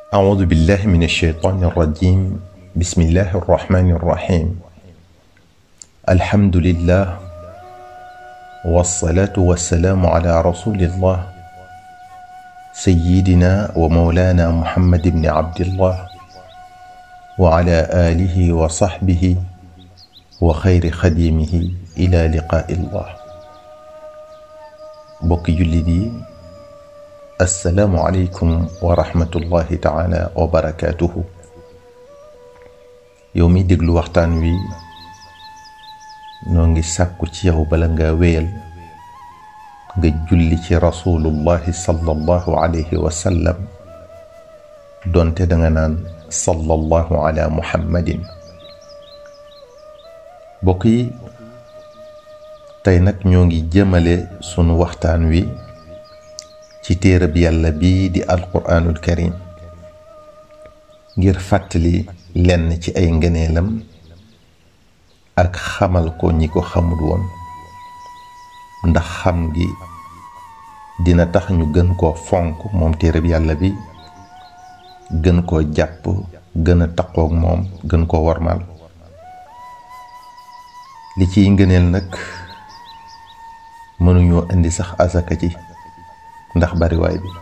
أعوذ بالله من الشيطان الرجيم. بسم الله الرحمن الرحيم. الحمد لله والصلاة والسلام على رسول الله سيدنا ومولانا محمد بن عبد الله وعلى آله وصحبه وخير خديمه إلى لقاء الله. بوكي جلدي، السلام عليكم ورحمة الله تعالى وبركاته. يومي دغلو waxtaan wi noo ngi sàkku ci yow bala nga wéyal nga julli ci rasulullahi sallallahu alayhi wa sallam donte da nga naan sallallahu ala muhammadin. bokk yi, tey nag ñoo ngi jëmale sunu waxtaan wi ci téereb yàlla bii di alquraanul karim ngir fàttali lenn ci ay ngëneelam ak xamal ko ñi ko xamul woon, ndax xam gi dina tax ñu gën koo fonk moom téereb yàlla bi, gën koo jàpp, gën a taqoog moom, gën koo warmal. li ciy ngëneel nag mënuñoo indi sax asaka ci ndax bariwaay bi.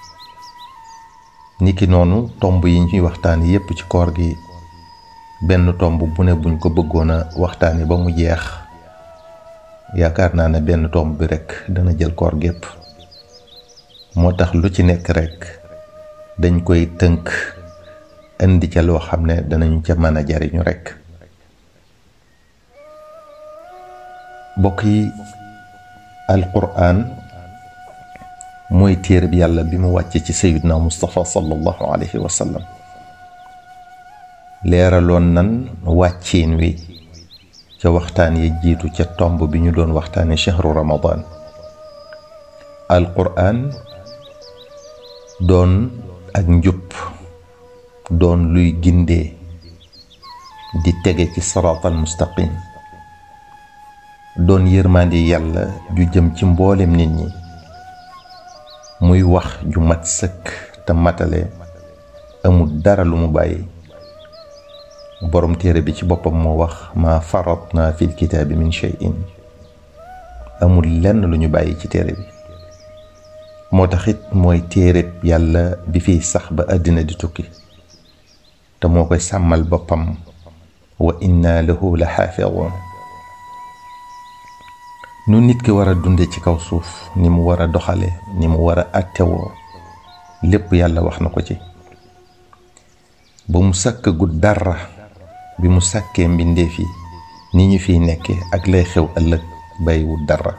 niki noonu tomb yi ñuy waxtaan yépp ci koor gi, benn tomb bu ne buñ ko bëggoon a waxtaani ba mu jeex, yaakaar naa ne benn tomb bi rekk dana jël koor gépp. moo tax lu ci nekk rekk dañ koy tënk indi ca loo xam ne danañu ca mën a jariñu rekk. bokk yi, alquraan mooy téere bi yàlla bi mu wàcce ci sayyidina Mustafa sallallahu alayhi wa sallam. leeraloon nan wàcceen wi ca waxtaan yi jiitu ca tomb bi ñu doon waxtaane shahru ramadan. alquraan doon ak njub, doon luy gindee di tege ci siraatal mustaqim, doon yërmande yàlla ju jëm ci mboolem nit ñi, muy wax ju mat sëkk te matale, amul dara lu mu bàyyi. borom téere bi ci boppam moo wax ma faratna fil kitaabi min shay'in, amul lenn lu ñu bàyyi ci téere bi. moo taxit mooy téere yàlla bi fiy sax ba àddina di tukki, te moo koy sàmmal boppam, wa inna lahu la xaafiduun. nu nit ki war a dunde ci kaw suuf, ni mu war a doxale, ni mu war a attewoo, lépp yàlla wax na ko ci. ba mu sàkk gu dara, bi mu sàkkee mbindeef yi ni ñu fiy nekke ak lay xew ëllëg, bàyyiwul dara.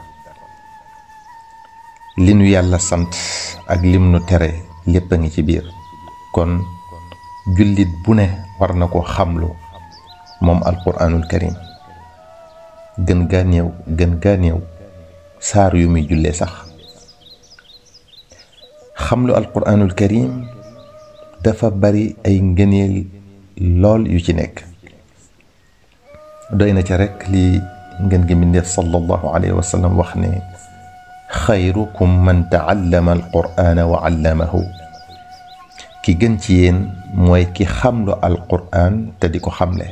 li nu yàlla sant ak lim nu tere lépp a ngi ci biir. kon jullit bu ne war na ko xamlu moom alquraanul karim. gën gaa néew saar yu muy jullee sax. xamlu alquraanul karim dafa bari ay ngëneel lool yu ci nekk. doy na ca rekk li ngeen gi mbindeef sallallahu alayhi wa sallam wax ne xayrukum man taallama alqur'ana wa allamahu. ki gën ci yéen mooy ki xamlu alqur'an te di ko xamle.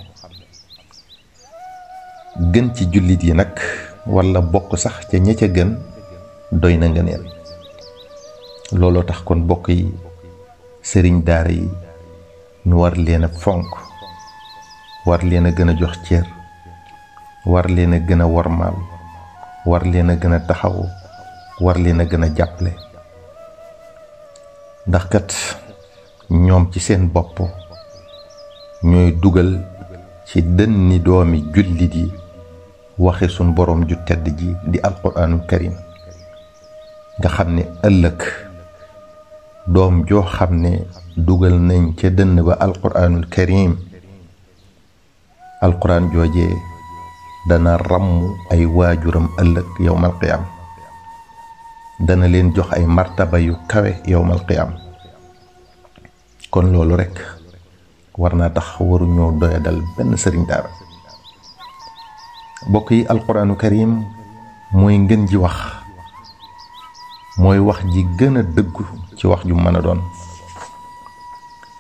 gën ci jullit yi nag, walla bokk sax ca ña ca gën, doy na ngëneel. looloo tax kon bokk yi, sëriñ daara yi ñu war leen a fonk, war leen a gën a jox cër, war leen a gën a warmaal, war leen a gën a taxawu, war leen a gën a jàppale. ndax kat ñoom ci seen bopp ñooy dugal ci dënni doomi jullit yi waxe sun boroom ju tedd ji di alquraanul karim, nga xam ne ëllëg doom joo xam ne dugal nañ ca dënn ba alquraanul karim, alquraan joojee dana ràmm ay waajuram ëllëg yowmal qiyaam, dana leen jox ay martaba yu kawe yowmal qiyaam. kon loolu rekk war naa tax waruñoo doyadal benn sëriñ daara. bokk yi, alquraanu karim mooy ngën ji wax, mooy wax ji gën a dëggu ci wax ju mën a doon.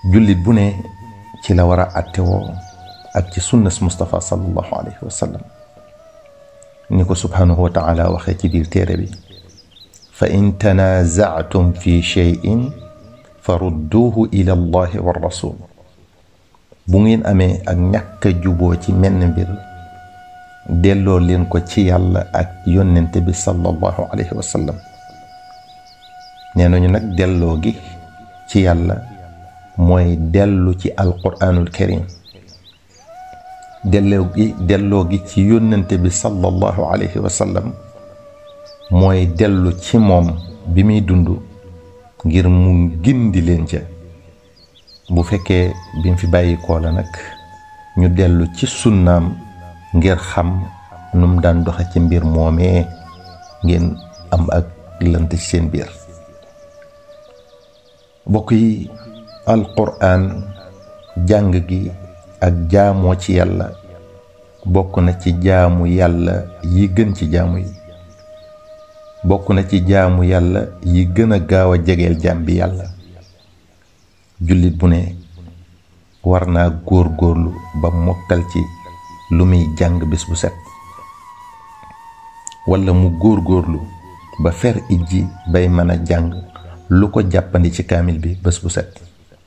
jullit bu ne ci la war a attewoo ak ci sunnas Mustafa sallallahu alayhi wa sallam ni ko subhanahu wa taala waxee ci biir téere bi fa in tanaza'tum fi shay'in farudduhu ila allahi wa rasul bu ngeen amee ak ñàkk a juboo ci menn mbir delloo leen ko ci yàlla ak yónnente bi sallallahu alayhi wa sallam nee nañu nag delloo gi ci yàlla mooy dellu ci alquraanul karim delloo gi ci yónnente bi sallallahu alayhi wa sallam mooy dellu ci moom bi muy dund ngir mu gindi leen ca bu fekkee bi mu fi bàyyi koo la nag ñu dellu ci sunnaam ngir xam nu mu daan doxe ci mbir moomee ngeen am ak lënt ci seen biir bokk yi alquraan jàng gi ak jaamoo ci yàlla bokk na ci jaamu yàlla yi gën ci jaamu yi bokk na ci jaamu yàlla yi gën a gaaw a jegeel jaam bi yàlla jullit bu ne war naa góor-góorlu ba mokkal ci lu muy jàng bés bu set walla mu góor-góorlu ba fer ijji bay mën a jàng lu ko jàppandi ci kaamil bi bés bu set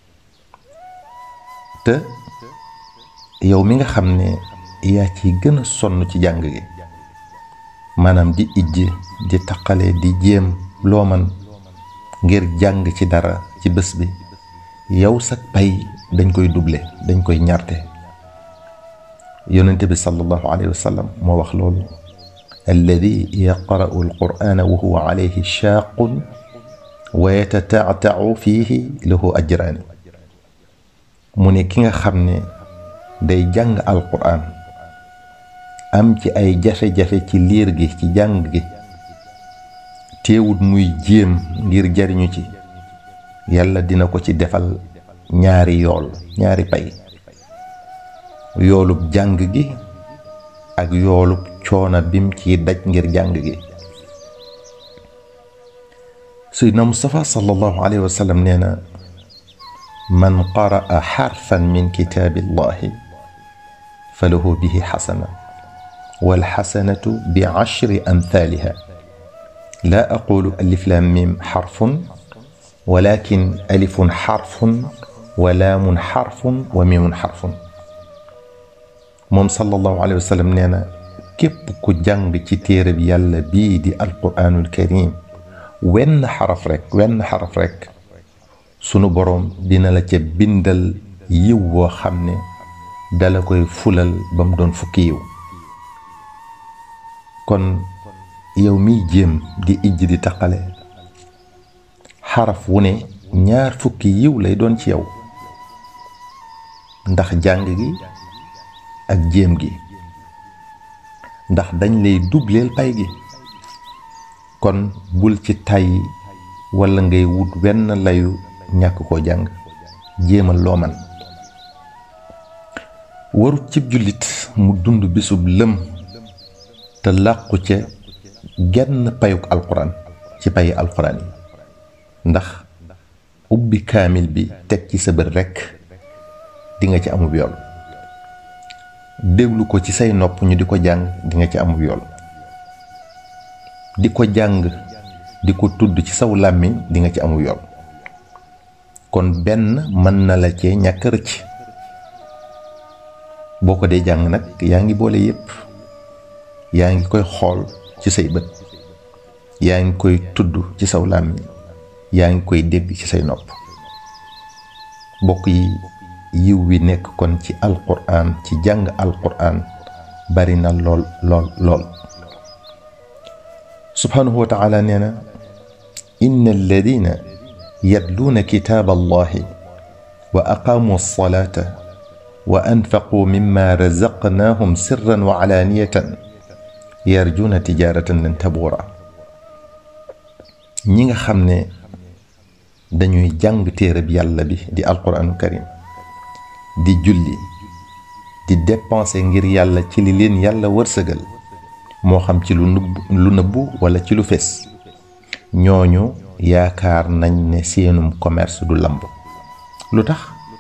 te yow mi nga xam ne yaa ci gën a sonn ci jàng gi maanaam di ijji di taqale di jéem loo man ngir jàng ci dara ci bés bi yow sak pay dañ koy doublé dañ koy ñarte yonente bi sallallahu alayhi wa sallam moo wax loolu alladi yaqra'u alqur'ana wa huwa alayhi shaaqun wa yatata'ta'u fihi lahu ajraani mu ne ki nga xam ne day jàng alqur'an am ci ay jafe-jafe ci liir gi ci jàng gi teewut muy jéem ngir jariñu ci yàlla dina ko ci defal ñaari yool ñaari pay yoolub jàng gi ak yoolub coona bim ci daj ngir jàng gi sayyidina Mustafa sallallahu alayhi wa sallam nee na man qara'a xarfan min kitaabillahi falahu bihi xasana wal xasanatu bi ashri amthaliha la aqulu alif lam mim xarfun walakin alifun xarfun wa laamun xarfun wa mimun xarfun moom sallallahu alayhi wa sallam nee na képp ku jàng ci téere bi yàlla bii di alquraanul karim wenn xaraf rek sunu boroom dina la ca bindal yiw woo xam ne dala koy fulal ba mu doon fukki yiw kon yow miy jéem di ijj di taqale xaraf wu ne 2 fukki yiw lay doon ci yow ndax jàng gi ak jéem gi ndax dañ lay dubleel pay gi kon bul ci tàyyi walla ngay wut wenn layu ñàkk koo jàng jéemal loo man warut cib jullit mu dund bisub lëm te làqu ca genn payuk alquran ci payi alquran yi ndax ubbi kaamil bi teg ci sa bët rekk di nga ci amub yool déglu ko ci say nopp ñu di ko jàng di nga ci amub yool di ko jàng di ko tudd ci saw làmmiñ di nga ci amub yool kon benn mën na la cee ñàkk rëcc boo ko dee jàng nag yaa ngi boole yépp yaa ngi koy xool ci say bët yaa ngi koy tudd ci saw làmmiñ yaa ngi koy dégg ci say nopp bokk yi yiw wi nekk kon ci alquraan ci jàng alquraan bari na lool subhanahu wa taala nee na inna alladina yatluuna kitaaba allahi wa aqaamu alsalata wa anfaquu mimma razaqnaahum sirran wa alaaniyatan yarjuuna tijaaratan lan tabuura ñi nga xam ne dañuy jàng téereb yàlla bi di alquraanu karim di julli di dépenser ngir yàlla ci li leen yàlla wërsëgal moo xam ci lu nëbbu wala ci lu fes ñooñu yaakaar nañ ne seenum commerce du lamb lu tax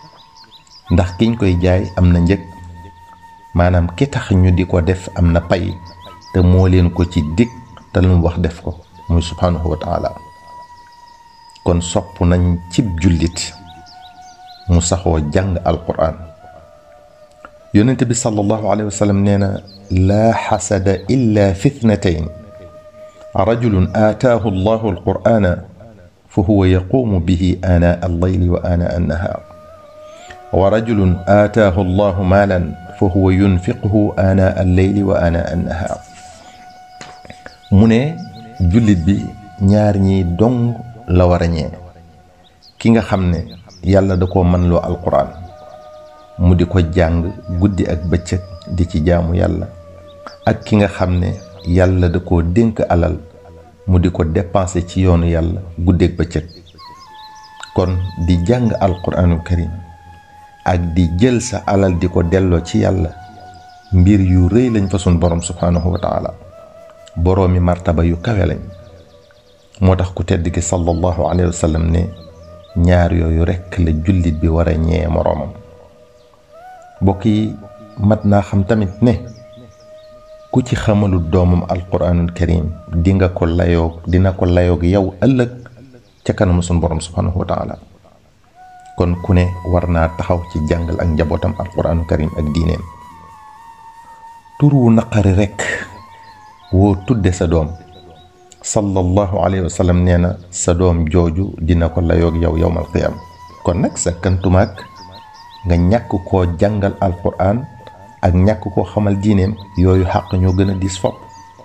ndax kiñ koy jaay am na njëg maanaam ki tax ñu di ko def am na pay te moo leen ko ci dig te lu mu wax def ko muy subhanahu wa taala kon sopp nañ cib jullit mu saxoo jàng alquran yonent bi sallallahu alayhi wa sallam nee na laa xasada illa fi ithnatayn rajulun aataahu allahu alqur'ana fa huwa yaquumu bihi aanaa allayli wa aanaa annahaar wa rajulun aataahu allahu maalan fa huwa yunfiquhu aanaa alleyli wa aanaa annahaar mu ne jullit bi ñaar ñi dong la war a ñee ki nga xam ne yàlla da koo mën loo alquran mu di ko jàng guddi ak bëccëg di ci jaamu yàlla ak ki nga xam ne yàlla da koo dénk alal mu di ko dépenser ci yoonu yàlla guddi ak bëccëg kon di jàng alquranul karim ak di jël sa alal di ko delloo ci yàlla mbir yu rëy lañ fa sun borom subhanahu wa taala boroomi martaba yu kawe lañ moo tax ku tedd ki sallallahu alayhi wa sallam ne ñaar yooyu rekk la jullit bi war a ñee moroomam mbokk yi mat naa xam tamit ne ku ci xamalul doomam alquranul karim dina ko layoog yow ëllëg ca kanamu sun borom subhanahu wa taala kon ku ne war naa taxaw ci jàngal ak njabootam alquranul karim ak diineem tur wu naqari rekk woo tudde sa doom sallallahu alayhi wa sallam nee na sa doom jooju dina ko layoog yow yawmal qiyaam kon nag sa kantumaak nga ñàkk koo jàngal alquran ak ñàkk koo xamal diineem yooyu xàq ñoo gën a diis fopp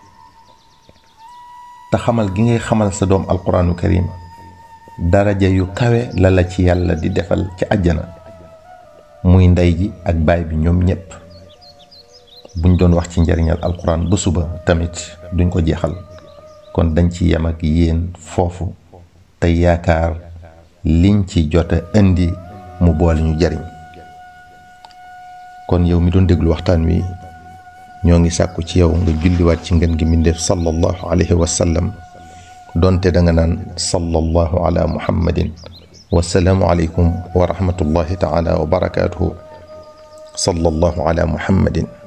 te xamal gi ngay xamal sa doom alquranul karim daraja yu kawe la ci yàlla di defal ci àjjana muy ndey ji ak baay bi ñoom ñépp buñ doon wax ci njariñal alquran ba suba tamit duñ ko jeexal kon dañ ci yem ak yéen foofu te yaakaar liñ ci jota indi mu boole ñu jariñ kon yow mi doon déglu waxtaan wi ñoo ngi sàkku ci yow nga julliwaat ci ngeen gi mbindéef sallallahu alayhi wa sallam donte da nga naan sallallahu ala muhammadin wasalaamu aleykum wa rahmatullahi taala wa barakatuhu sallallahu ala muhammadin